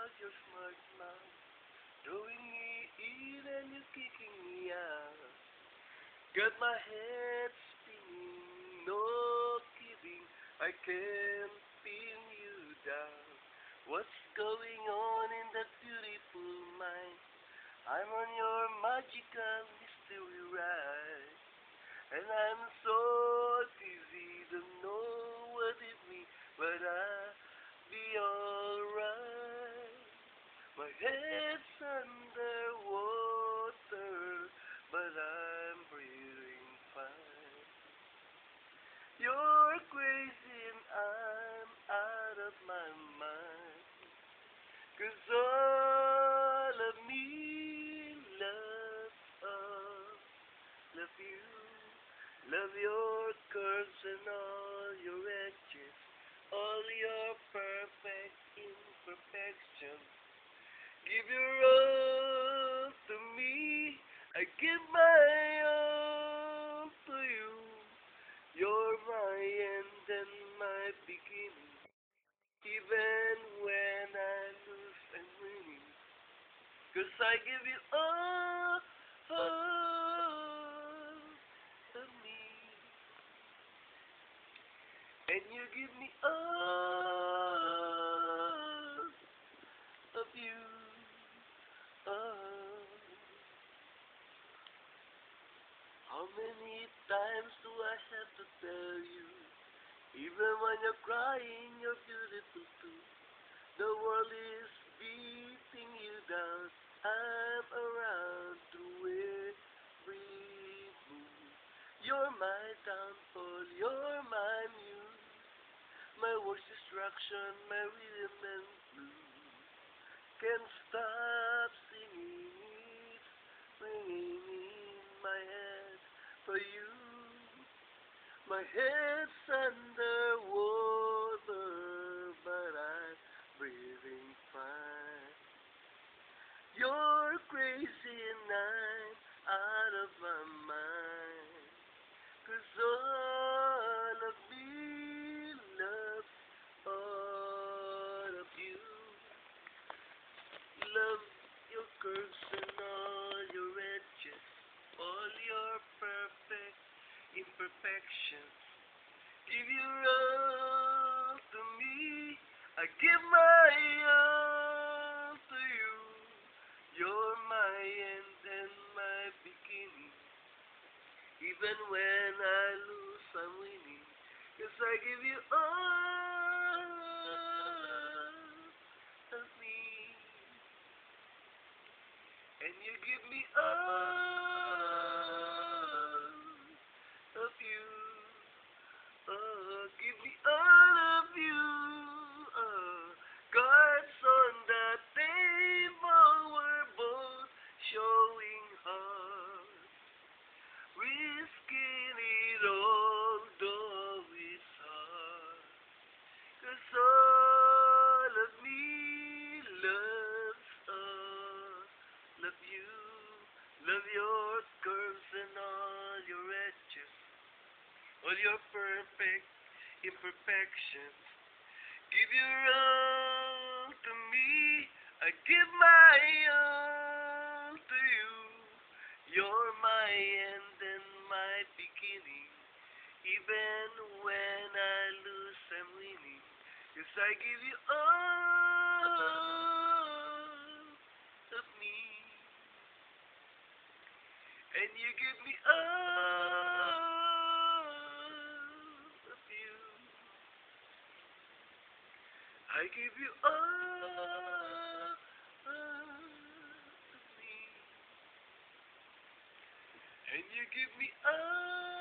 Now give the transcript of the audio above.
about your smart mouth, throwing me in and you kicking me out. Got my head spinning, no kidding, I can't pin you down. What's going on in that beautiful mind? I'm on your magical mystery ride, and I'm so dizzy, don't know what it means, but I'll be alright. My head's underwater, but I'm breathing fine. You're crazy and I'm out of my mind. 'Cause all of me loves love you. Love your curves and all your edges, all your perfect imperfections. Give your all to me, I give my all to you. You're my end and my beginning, even when I lose and winning. 'Cause I give you all of me, and you give me all of you. Oh, how many times do I have to tell you? Even when you're crying, you're beautiful too. The world is beating you down. I'm around through every move. You're my downfall, you're my muse, my worst distraction, my rhythm and blues. Can't stop singing, it's ringing in my head for you. My head's underwater, but I'm breathing fine. You're crazy and I'm out of my mind. 'Cause all of me loves all of you. Love your curves and all your edges, all your perfect imperfections. Give your all to me, I give my all to you. You're my end and my beginning, even when I lose I'm winning. 'Cause I give you all of me, and you give me all of you. Oh, give me all of you. Oh, cards on the table, we're both showing hearts, risking it all, though it's hard. 'Cause all of me loves all of you. Love your curves and all your edges, all your perfect imperfections. Give your all to me, I give my all to you. You're my end and my beginning, even when I lose I'm winning. 'Cause I give you all of me, and you give me all of you. I give you all of me, and you give me all